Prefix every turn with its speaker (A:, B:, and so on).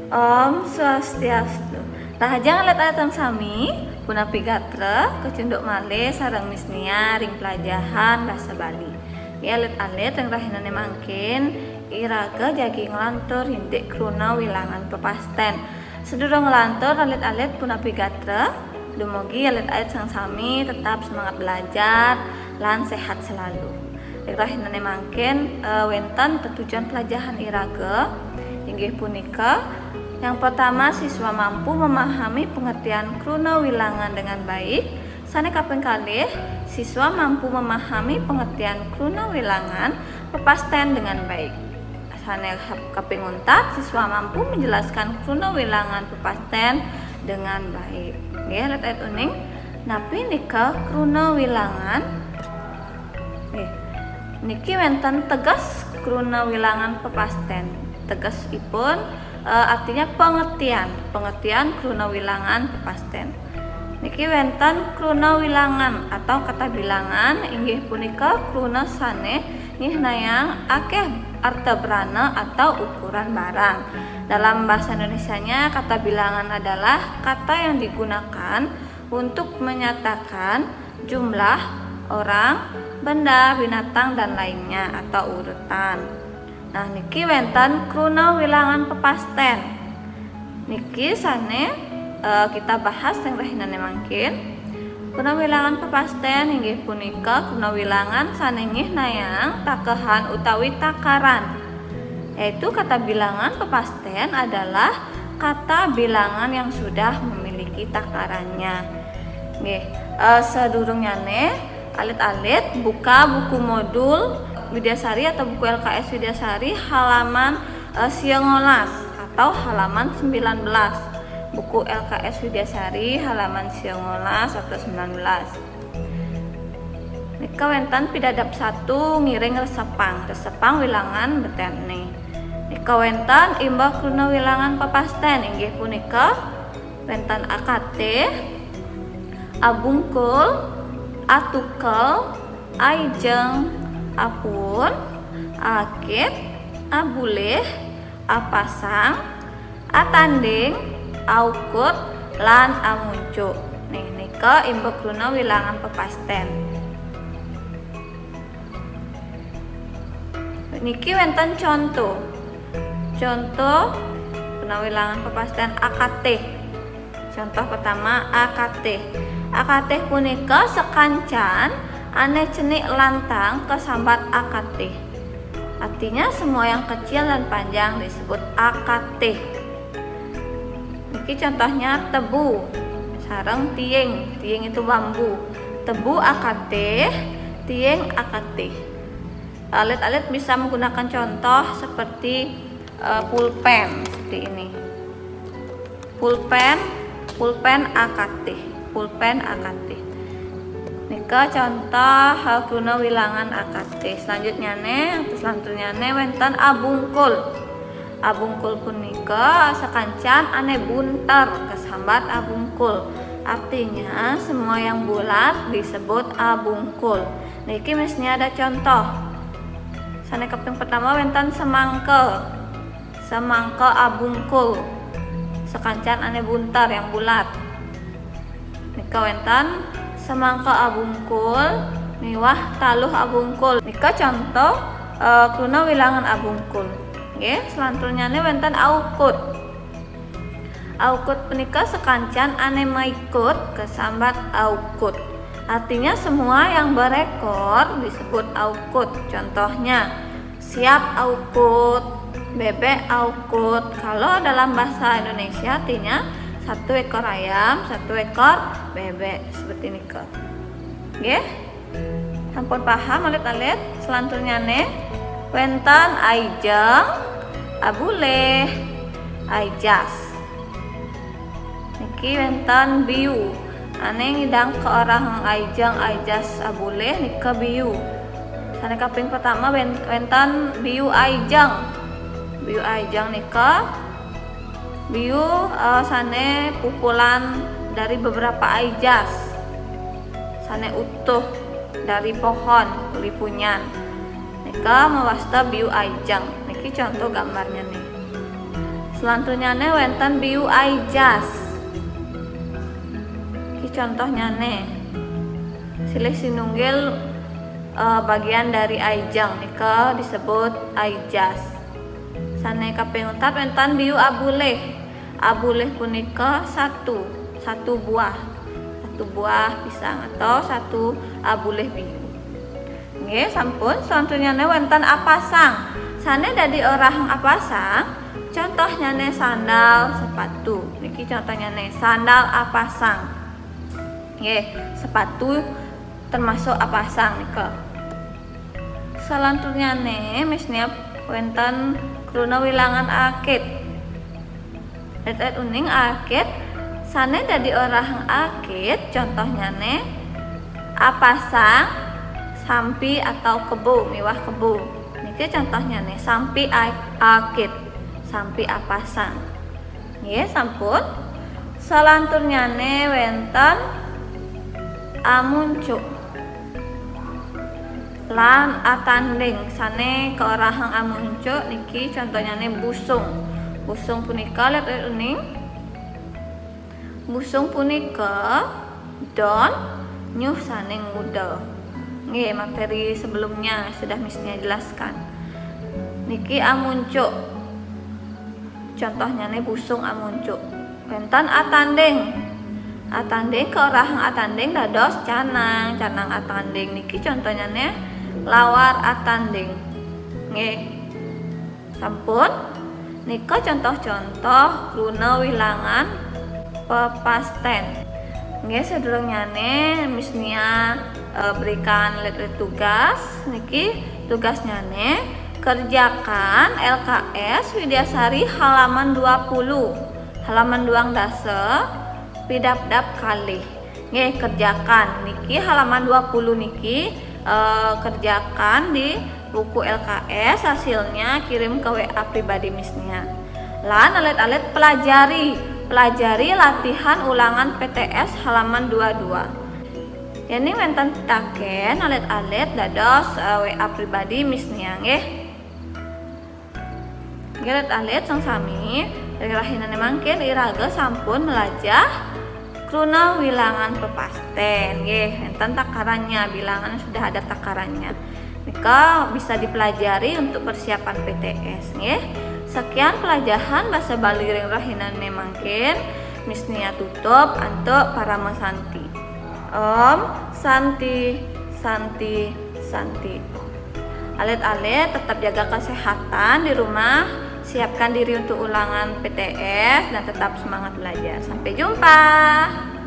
A: Om Swastiastu. Rahajang alat-alat sami punapi gatra kecunduk male sarang misnia ring pelajahan bahasa Bali. Ya alit-alit yang rahinane mangkin iraga jagi ngelantur hindik kruna wilangan pepasten. Sedurung ngelantur alit-alit punapi gatra dumugi alit-alit sang sami tetap semangat belajar lan sehat selalu. Rahinane mangkin wenten tujuan pelajaran iraga inggih punika. Yang pertama, siswa mampu memahami pengertian kruna wilangan dengan baik. Sane kaping kalih, siswa mampu memahami pengertian kruna wilangan pepasten dengan baik. Sane kaping untat, siswa mampu menjelaskan kruna wilangan pepasten dengan baik. Nggih, lihat uning. Napi nika kruna wilangan. Niki wenten tegas kruna wilangan pepasten. Tegasipun artinya pengertian kruna wilangan pepasten. Niki wenten kruna wilangan atau kata bilangan inggih punika kruna sane nayang akeh artebrana atau ukuran barang. Dalam bahasa Indonesianya kata bilangan adalah kata yang digunakan untuk menyatakan jumlah orang, benda, binatang dan lainnya atau urutan. Nah, niki wenten kruna wilangan pepasten. Niki sane kita bahas yang rahinane mangkin. Kruna wilangan pepasten inggih punika kruna wilangan sane nggih nayang takehan utawi takaran. Yaitu kata bilangan pepasten adalah kata bilangan yang sudah memiliki takarannya. Nggih, sedurungyane alit-alit buka buku modul Widyasari atau buku LKS Widyasari halaman 19 atau halaman 19. Buku LKS Widyasari halaman 19 atau 19. Nika wenten pidadap 1 ngiring resepang wilangan betene. Nika wenten imbah kruna wilangan pepasten inggih punika wenten AKT, abungkul, atukel, aijeng, apun, akit, abuleh, apasang, atanding, aukut, lan amuncu. Nika imbah kruna wilangan pepasten. Niki wenten contoh kruna wilangan pepasten AKT. Contoh pertama AKT. AKT punika sekancan ane cenik lantang kesambat AKT. Artinya semua yang kecil dan panjang disebut AKT. Niki contohnya tebu sareng tieng. Tieng itu bambu. Tebu AKT, tieng AKT. Alit-alit bisa menggunakan contoh seperti pulpen seperti ini. Pulpen AKT. Pulpen AKT. Nika contoh kruna wilangan AKT. Selanjutnya wenten abungkul. Abungkul punika sekancan ane bunter kesambat abungkul. Artinya semua yang bulat disebut abungkul. Niki mestinya ada contoh. Sane kaping pertama wenten semangke. Semangke abungkul. Sekancan ane bunter yang bulat. Nika wenten semangka abungkul miwah taluh abungkul. Nika contoh kruna wilangan abungkul. Nggih, selanjutnya wenten aukut. Aukut punika sekancan ane maikut kesambat aukut. Artinya semua yang berekor disebut aukut. Contohnya siap aukut, bebek aukut. Kalau dalam bahasa Indonesia artinya 1 ekor ayam, 1 ekor bebek seperti nika. Nggih. Sampun paham alit-alit? Selanjutnya wenten aijeng, abuleh, aijas. Niki wenten biu. Ane ngidang ke orang aijeng, aijas, abuleh nika biu. Sane kaping pertama wenten biu aijeng. Biu aijeng nika biu sane pukulan dari beberapa aijas. Sane utuh dari pohon lipunyan. Nika mewasta biu aijeng. Niki contoh gambarnya nih. Selanjutnya wenten biu aijas. Ki contohnya silih sinunggil bagian dari aijang nika disebut aijas. Sane kaping untat wenten biu abuleh. Abuleh punika satu buah pisang atau satu abuleh biu. Nggih, sampun. Selanjutnya wenten apasang. Sane dadi orang apasang. Contohnya sandal, sepatu. Niki contohnya sandal apasang. Nggih, sepatu termasuk apasang nika. Selanjutnya misnya wenten kruna wilangan akit. Let uning akit. Sane dadi orang akit. Contohnya apasang, sampi atau kebo, miwah kebo. Niki contohnya sampi akit, sampi apasang. Nggih, sampun. Selanjutnya wenten amuncuk lan atanding. Sane keorahang amuncuk niki contohnya busung. Busung punika let uning. Busung punika don nyuh sane ngudel. Nggih, materi sebelumnya sudah misnya jelaskan. Niki amuncuk. Contohnya busung amuncuk. Wenten atanding. Atanding keorahang atanding dados canang atanding. Niki contohnya lawar atanding. Nggih. Sampun. Nika contoh-contoh kruna wilangan pepasten. Nggih, sedurungnya misnia berikan tugas. Niki tugasnya kerjakan LKS Widyasari halaman 20. Halaman 2 dasa pidapdap kalih. Nggih, kerjakan niki halaman 20 niki kerjakan di buku LKS, hasilnya kirim ke WA pribadi misnya. Lan alet-alet pelajari latihan ulangan PTS halaman 22. Yani wenten pitaken alet-alet dados WA pribadi misnya nggih. Alet-alet sang sami dari rahinane mangkin iraga sampun melajah kruna wilangan pepasten nggih. Wenten takarannya, bilangan sudah ada takarannya. Nika bisa dipelajari untuk persiapan PTS nggih. Sekian pelajaran bahasa Bali ring rahinane mangkin misnia tutup untuk para mesanti. Om Santi Santi Santi. Alet-alet tetap jaga kesehatan di rumah, siapkan diri untuk ulangan PTS dan tetap semangat belajar. Sampai jumpa.